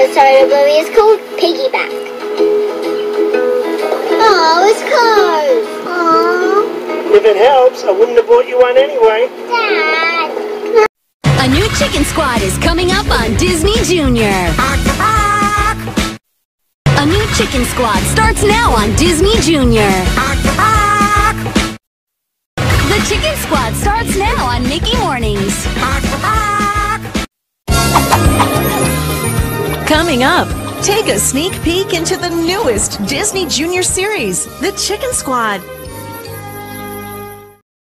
soda movie is called Piggyback. Oh, it's closed. Aww. If it helps, I wouldn't have bought you one anyway. Dad. A new Chicken Squad is coming up on Disney Junior. A new Chicken Squad starts now on Disney Junior. The Chicken Squad starts now on Mickey Mornings. Coming up, take a sneak peek into the newest Disney Junior series, The Chicken Squad.